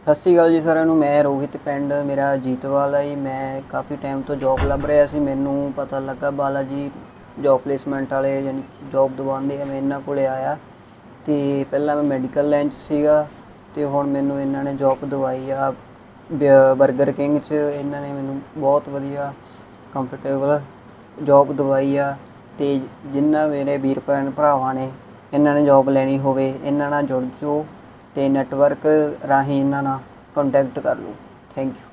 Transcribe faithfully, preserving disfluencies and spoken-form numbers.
ਸਤਿ ਸ਼੍ਰੀ ਅਕਾਲ ਜੀ ਸਾਰਿਆਂ ਨੂੰ। ਮੈਂ ਰੋਹਿਤ, ਪਿੰਡ ਮੇਰਾ ਜੀਤਵਾਲ ਹੈ ਜੀ। ਮੈਂ ਕਾफ़ੀ ਟਾਈਮ ਤੋਂ ਜੋਬ ਲੱਭ ਰਿਹਾ ਸੀ। ਮੈਨੂੰ ਪਤਾ ਲੱਗਾ ਬਾਲਾ ਜੀ ਜੋਬ ਪਲੇਸਮੈਂਟ ਵਾਲੇ ਯਾਨੀ ਕਿ ਜੋਬ ਦਿਵਾਉਂਦੇ ਆ। ਮੈਂ ਇਹਨਾਂ ਕੋਲ ਆਇਆ ਅਤੇ ਪਹਿਲਾਂ ਮੈਂ ਮੈਡੀਕਲ ਲਾਈਨ 'ਚ ਸੀਗਾ ਅਤੇ ਹੁਣ ਮੈਨੂੰ ਇਹਨਾਂ ਨੇ ਜੋਬ ਦਵਾਈ ਆ ਬਰਗਰ ਕਿੰਗ 'ਚ। ਇਹਨਾਂ ਨੇ ਮੈਨੂੰ ਬਹੁਤ ਵਧੀਆ ਕੰਫਰਟੇਬਲ ਜੋਬ ਦਵਾਈ ਆ। ਅਤੇ ਜਿੰਨਾ ਮੇਰੇ ਵੀਰ ਭੈਣ ਭਰਾਵਾਂ ਨੇ ਇਹਨਾਂ ਨੇ ਜੋਬ ਲੈਣੀ ਹੋਵੇ, ਇਹਨਾਂ ਨਾਲ ਜੁੜ ਜਾਓ ਅਤੇ ਨੈਟਵਰਕ ਰਾਹੀਂ ਇਹਨਾਂ ਨਾਲ ਕੰਟੈਕਟ ਕਰ ਲਓ। Thank you.